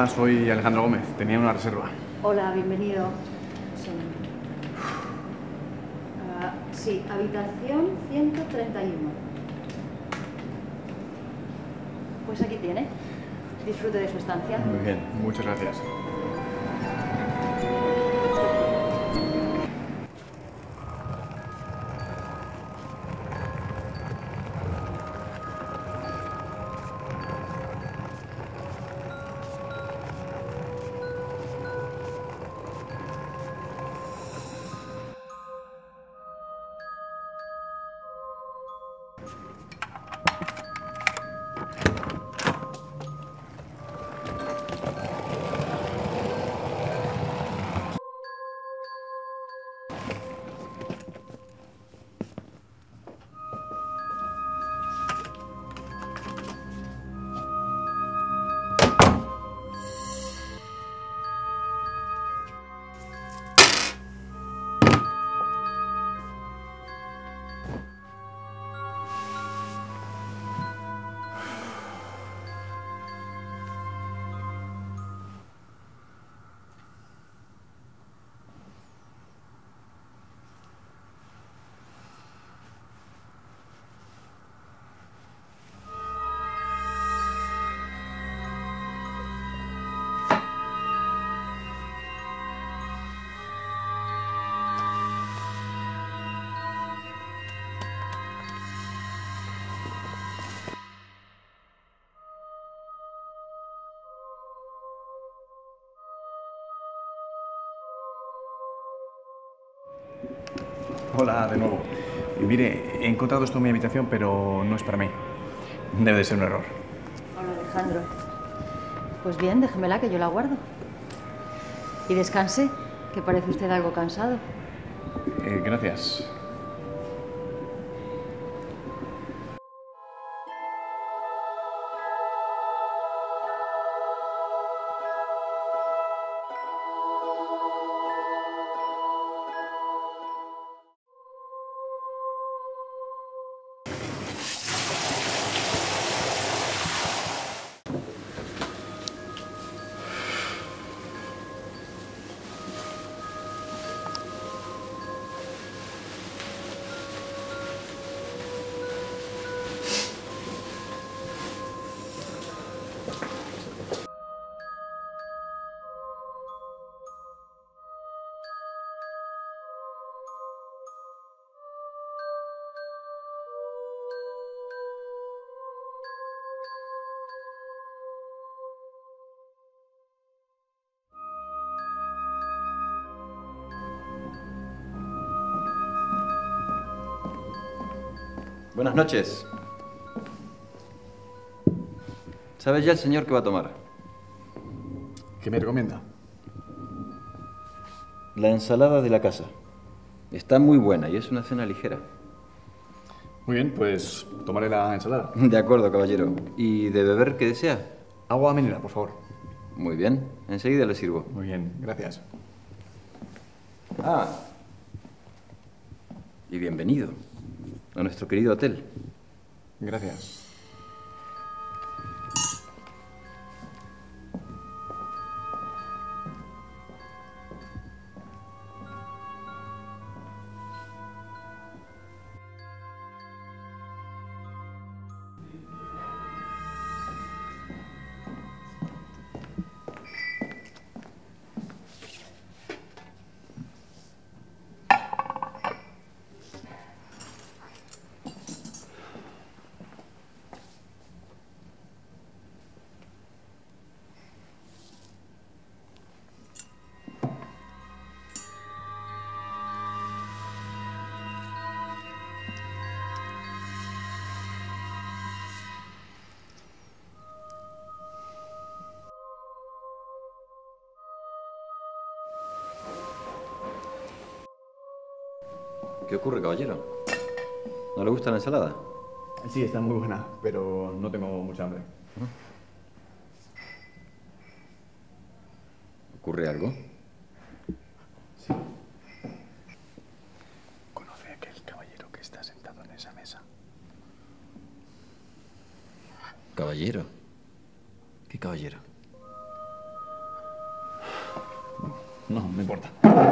Hola, soy Alejandro Gómez. Tenía una reserva. Hola, bienvenido. Sí, habitación 131. Pues aquí tiene. Disfrute de su estancia. Muy bien, muchas gracias. Hola, de nuevo. Y mire, he encontrado esto en mi habitación, pero no es para mí. Debe de ser un error. Hola, Alejandro. Pues bien, déjemela que yo la guardo. Y descanse, que parece usted algo cansado. Gracias. Buenas noches. ¿Sabe ya el señor qué va a tomar? ¿Qué me recomienda? La ensalada de la casa. Está muy buena y es una cena ligera. Muy bien, pues tomaré la ensalada. De acuerdo, caballero. ¿Y de beber qué desea? Agua mineral, por favor. Muy bien. Enseguida le sirvo. Muy bien, gracias. Ah. Y bienvenido a nuestro querido hotel. Gracias. ¿Qué ocurre, caballero? ¿No le gusta la ensalada? Sí, está muy buena, pero no tengo mucha hambre. ¿Ocurre algo? Sí. ¿Conoce a aquel caballero que está sentado en esa mesa? ¿Caballero? ¿Qué caballero? No, no importa.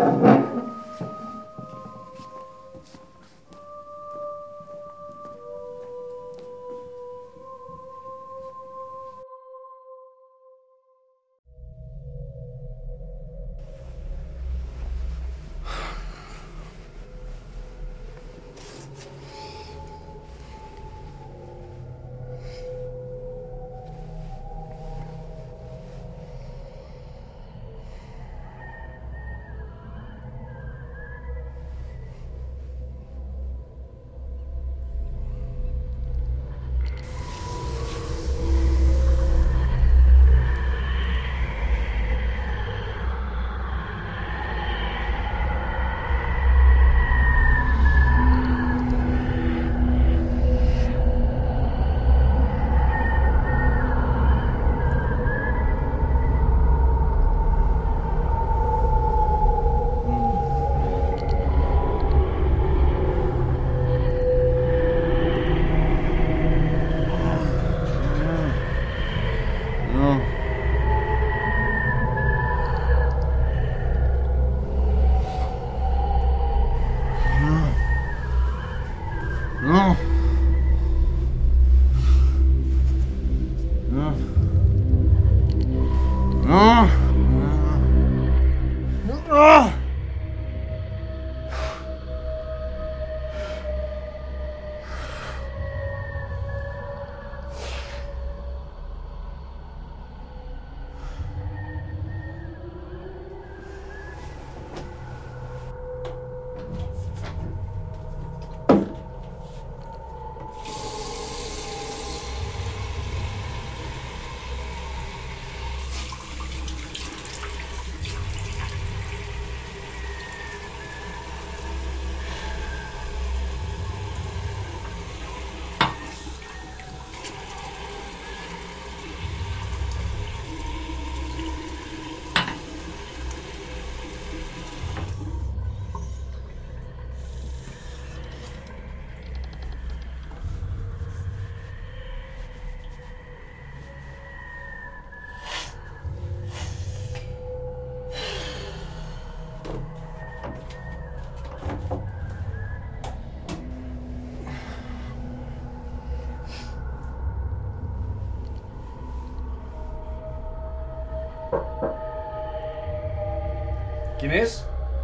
¿Quién es?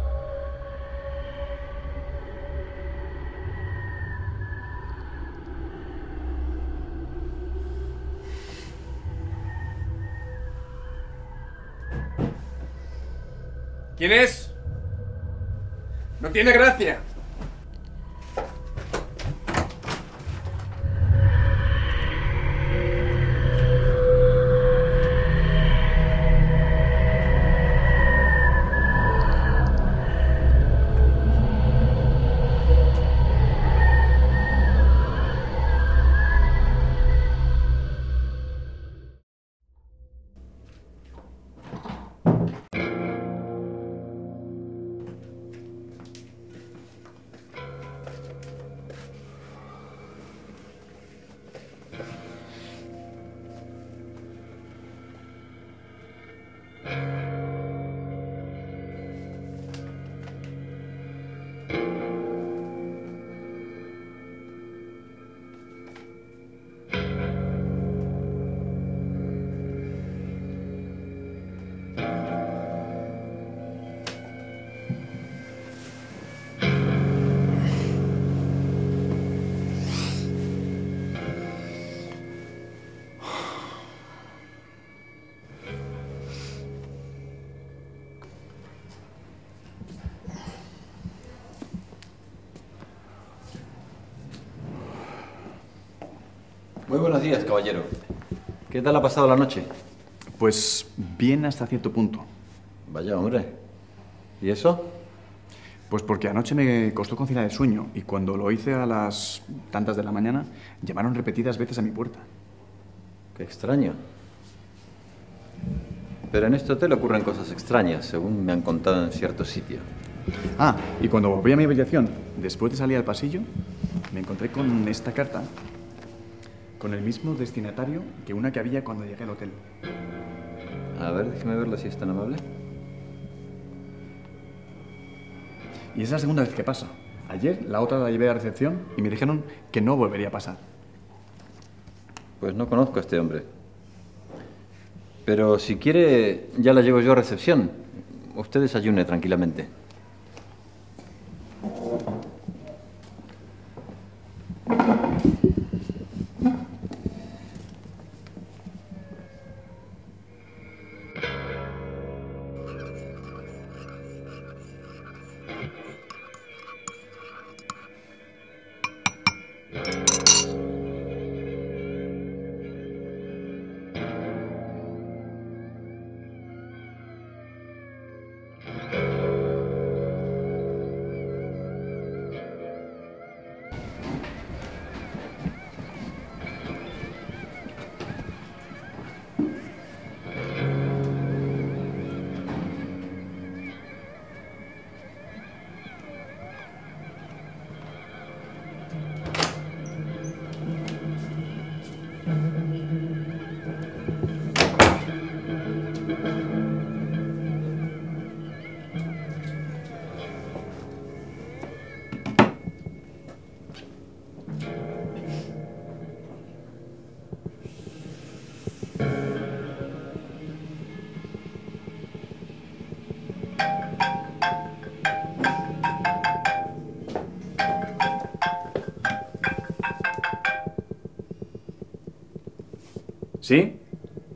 ¿Quién es? No tiene gracia. Muy buenos días, caballero. ¿Qué tal ha pasado la noche? Pues bien hasta cierto punto. Vaya, hombre. ¿Y eso? Pues porque anoche me costó conciliar el sueño y cuando lo hice a las tantas de la mañana, llamaron repetidas veces a mi puerta. Qué extraño. Pero en este hotel ocurren cosas extrañas, según me han contado en cierto sitio. Ah, y cuando volví a mi habitación, después de salir al pasillo, me encontré con esta carta, con el mismo destinatario que una que había cuando llegué al hotel. A ver, déjeme verlo si es tan amable. Y es la segunda vez que pasa. Ayer la otra la llevé a recepción y me dijeron que no volvería a pasar. Pues no conozco a este hombre. Pero si quiere, ya la llevo yo a recepción. Usted desayune tranquilamente. ¿Sí?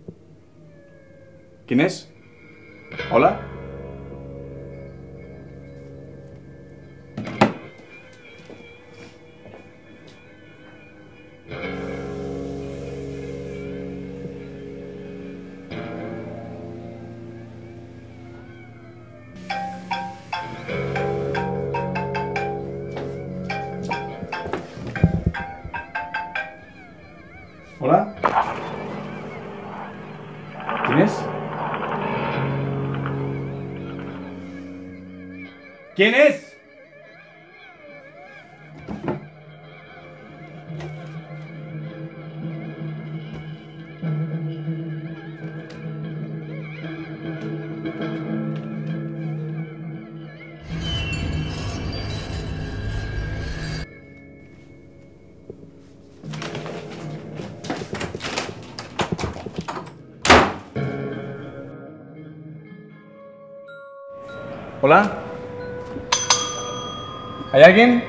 ¿Quién es? ¿Hola? ¿Hola? ¿Quién es? ¿Quién es? ¿Hola? ¿Hay alguien?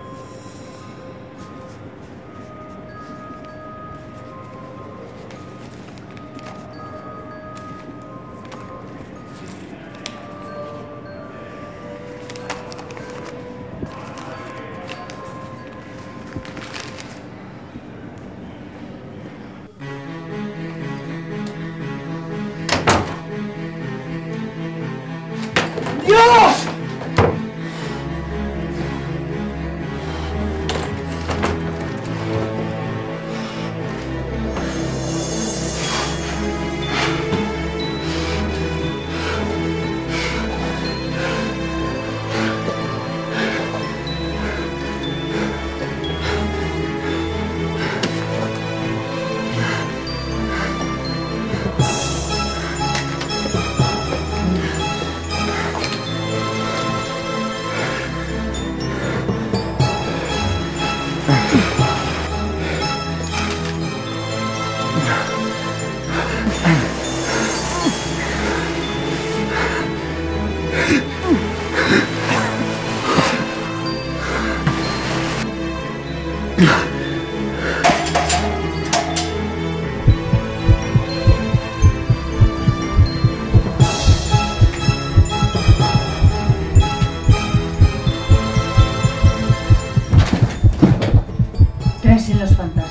¡Dios! ¿Crees en los fantasmas?